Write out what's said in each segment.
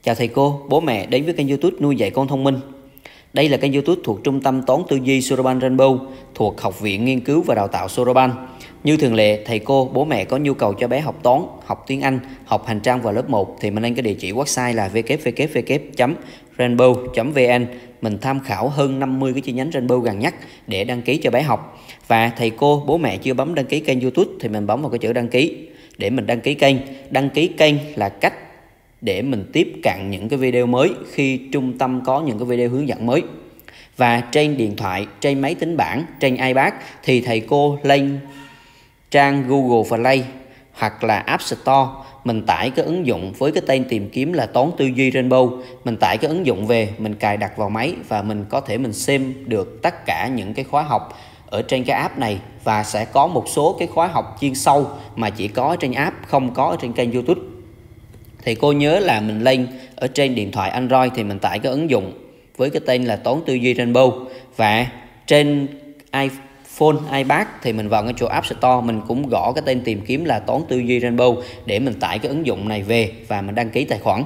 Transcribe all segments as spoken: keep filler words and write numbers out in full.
Chào thầy cô, bố mẹ đến với kênh YouTube Nuôi dạy con thông minh. Đây là kênh YouTube thuộc Trung tâm Toán Tư duy Soroban Rainbow thuộc Học viện Nghiên cứu và Đào tạo Soroban. Như thường lệ, thầy cô, bố mẹ có nhu cầu cho bé học toán, học tiếng Anh, học hành trang vào lớp một thì mình lên cái địa chỉ website là w w w chấm rainbow chấm v n. Mình tham khảo hơn năm mươi cái chi nhánh Rainbow gần nhất để đăng ký cho bé học. Và thầy cô, bố mẹ chưa bấm đăng ký kênh YouTube thì mình bấm vào cái chữ đăng ký để mình đăng ký kênh. Đăng ký kênh là cách để mình tiếp cận những cái video mới khi trung tâm có những cái video hướng dẫn mới. Và trên điện thoại, trên máy tính bảng, trên iPad thì thầy cô lên trang Google Play hoặc là App Store, mình tải cái ứng dụng với cái tên tìm kiếm là Toán Tư duy Rainbow. Mình tải cái ứng dụng về, mình cài đặt vào máy và mình có thể mình xem được tất cả những cái khóa học ở trên cái app này. Và sẽ có một số cái khóa học chuyên sâu mà chỉ có trên app, không có ở trên kênh YouTube. Thì cô nhớ là mình lên ở trên điện thoại Android thì mình tải cái ứng dụng với cái tên là Toán Tư duy Rainbow. Và trên iPhone, iPad thì mình vào cái chỗ App Store, mình cũng gõ cái tên tìm kiếm là Toán Tư duy Rainbow để mình tải cái ứng dụng này về và mình đăng ký tài khoản.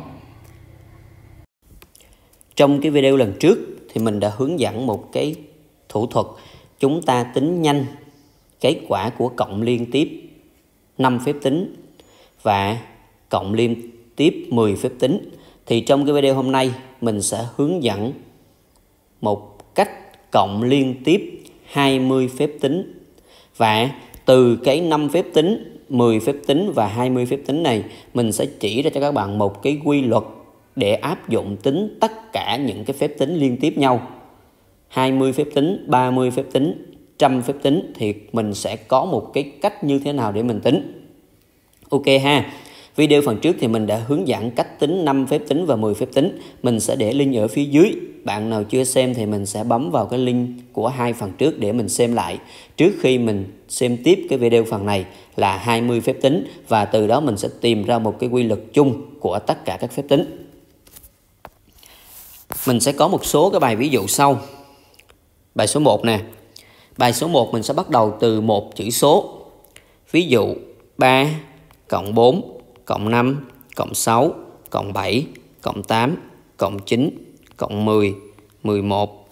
Trong cái video lần trước thì mình đã hướng dẫn một cái thủ thuật chúng ta tính nhanh kết quả của cộng liên tiếp năm phép tính và cộng liên tiếp mười phép tính. Thì trong cái video hôm nay mình sẽ hướng dẫn một cách cộng liên tiếp hai mươi phép tính. Và từ cái năm phép tính, mười phép tính và hai mươi phép tính này, mình sẽ chỉ ra cho các bạn một cái quy luật để áp dụng tính tất cả những cái phép tính liên tiếp nhau. hai mươi phép tính, ba mươi phép tính, trăm phép tính thì mình sẽ có một cái cách như thế nào để mình tính. Ok ha. Video phần trước thì mình đã hướng dẫn cách tính năm phép tính và mười phép tính. Mình sẽ để link ở phía dưới. Bạn nào chưa xem thì mình sẽ bấm vào cái link của hai phần trước để mình xem lại. Trước khi mình xem tiếp cái video phần này là hai mươi phép tính. Và từ đó mình sẽ tìm ra một cái quy luật chung của tất cả các phép tính. Mình sẽ có một số cái bài ví dụ sau. Bài số một nè. Bài số một mình sẽ bắt đầu từ một chữ số. Ví dụ ba cộng bốn cộng năm, cộng sáu, cộng bảy, cộng tám, cộng chín, cộng mười, mười một,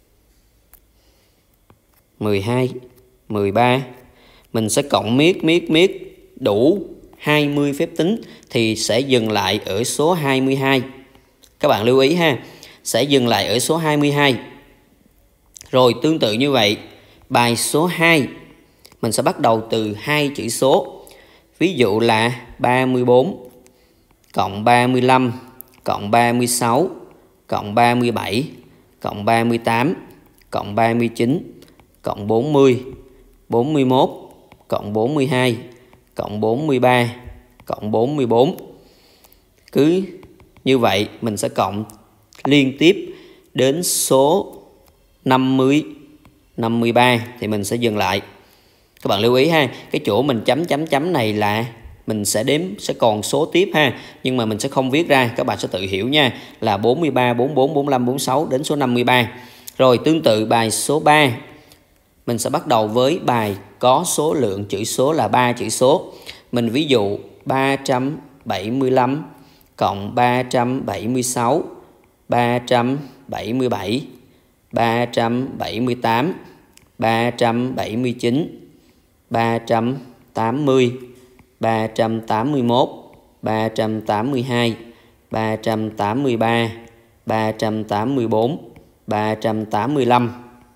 mười hai, mười ba. Mình sẽ cộng miết miết miết đủ hai mươi phép tính thì sẽ dừng lại ở số hai mươi hai. Các bạn lưu ý ha, sẽ dừng lại ở số hai mươi hai. Rồi tương tự như vậy, bài số hai mình sẽ bắt đầu từ hai chữ số. Ví dụ là ba mươi bốn cộng ba mươi lăm cộng ba mươi sáu cộng ba mươi bảy cộng ba mươi tám cộng ba mươi chín cộng bốn mươi, bốn mươi mốt cộng bốn mươi hai cộng bốn mươi ba cộng bốn mươi bốn. Cứ như vậy mình sẽ cộng liên tiếp đến số năm mươi, năm mươi ba thì mình sẽ dừng lại. Các bạn lưu ý ha, cái chỗ mình chấm chấm chấm này là mình sẽ đếm sẽ còn số tiếp ha, nhưng mà mình sẽ không viết ra, các bạn sẽ tự hiểu nha, là bốn mươi ba, bốn mươi bốn, bốn mươi lăm, bốn mươi sáu đến số năm mươi ba. Rồi tương tự bài số ba mình sẽ bắt đầu với bài có số lượng chữ số là ba chữ số. Mình ví dụ ba trăm bảy mươi lăm cộng ba trăm bảy mươi sáu, ba trăm bảy mươi bảy, ba trăm bảy mươi tám, ba trăm bảy mươi chín, ba trăm tám mươi, ba trăm tám mươi mốt, ba trăm tám mươi hai, ba trăm tám mươi ba, ba trăm tám mươi bốn, ba trăm tám mươi lăm.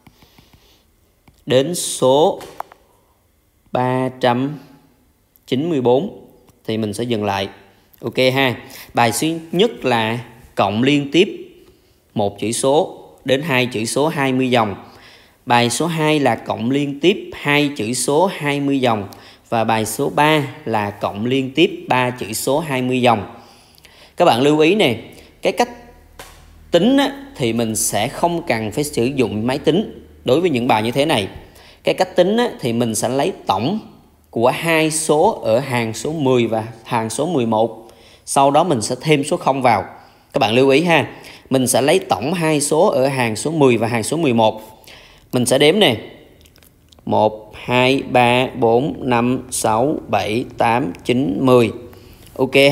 Đến số ba trăm chín mươi bốn thì mình sẽ dừng lại. Ok ha. Bài duy nhất là cộng liên tiếp một chữ số đến hai chữ số hai mươi dòng. Bài số hai là cộng liên tiếp hai chữ số hai mươi dòng. Và bài số ba là cộng liên tiếp ba chữ số hai mươi dòng. Các bạn lưu ý nè, cái cách tính á, thì mình sẽ không cần phải sử dụng máy tính đối với những bài như thế này. Cái cách tính á, thì mình sẽ lấy tổng của hai số ở hàng số mười và hàng số mười một. Sau đó mình sẽ thêm số không vào. Các bạn lưu ý ha, mình sẽ lấy tổng hai số ở hàng số mười và hàng số mười một. Mình sẽ đếm nè, một, hai, ba, bốn, năm, sáu, bảy, tám, chín, mười. Ok ha.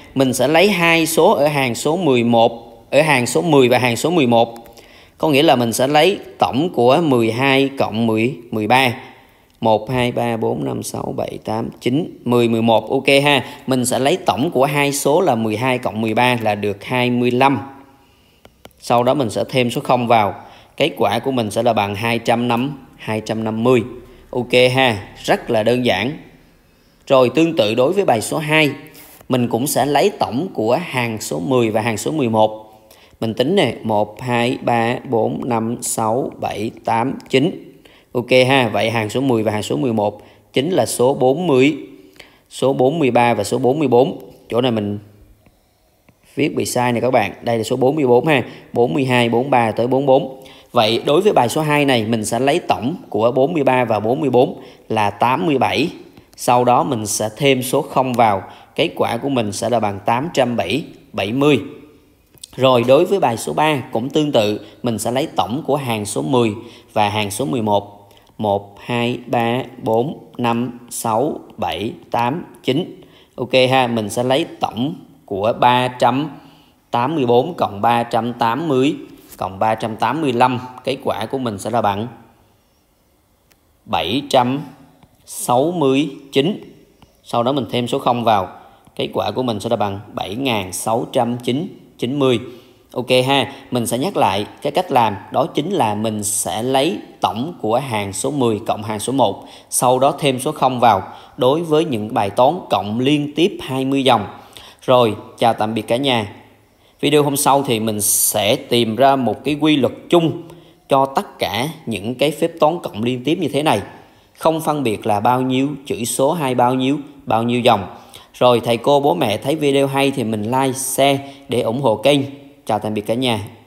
mình sẽ lấy hai số ở hàng số mười một, ở hàng số mười và hàng số mười một. Có nghĩa là mình sẽ lấy tổng của mười hai cộng mười, mười ba. một, hai, ba, bốn, năm, sáu, bảy, tám, chín, mười, mười một. Ok ha. Mình sẽ lấy tổng của hai số là mười hai cộng mười ba là được hai mươi lăm. Sau đó mình sẽ thêm số không vào. Kết quả của mình sẽ là bằng hai trăm năm mươi. Ok ha. Rất là đơn giản. Rồi tương tự đối với bài số hai, mình cũng sẽ lấy tổng của hàng số mười và hàng số mười một. Mình tính nè, một, hai, ba, bốn, năm, sáu, bảy, tám, chín. Ok ha, vậy hàng số mười và hàng số mười một chính là số bốn mươi, số bốn mươi ba và số bốn mươi bốn. Chỗ này mình viết bị sai này các bạn. Đây là số bốn mươi bốn ha, bốn mươi hai, bốn mươi ba tới bốn mươi bốn. Vậy đối với bài số hai này mình sẽ lấy tổng của bốn mươi ba và bốn mươi bốn là tám mươi bảy. Sau đó mình sẽ thêm số không vào. Kết quả của mình sẽ là bằng tám trăm bảy mươi. Rồi đối với bài số ba cũng tương tự, mình sẽ lấy tổng của hàng số mười và hàng số mười một. một, hai, ba, bốn, năm, sáu, bảy, tám, chín. Ok ha, mình sẽ lấy tổng của ba trăm tám mươi bốn cộng ba trăm tám mươi cộng ba trăm tám mươi lăm. Kết quả của mình sẽ là bằng bảy trăm sáu mươi chín. Sau đó mình thêm số không vào. Kết quả của mình sẽ là bằng bảy nghìn sáu trăm chín mươi. Ok ha, mình sẽ nhắc lại cái cách làm, đó chính là mình sẽ lấy tổng của hàng số mười cộng hàng số một, sau đó thêm số không vào đối với những bài toán cộng liên tiếp hai mươi dòng. Rồi, chào tạm biệt cả nhà. Video hôm sau thì mình sẽ tìm ra một cái quy luật chung cho tất cả những cái phép toán cộng liên tiếp như thế này, không phân biệt là bao nhiêu chữ số hay bao nhiêu bao nhiêu dòng. Rồi thầy cô bố mẹ thấy video hay thì mình like, share để ủng hộ kênh. Chào tạm biệt cả nhà.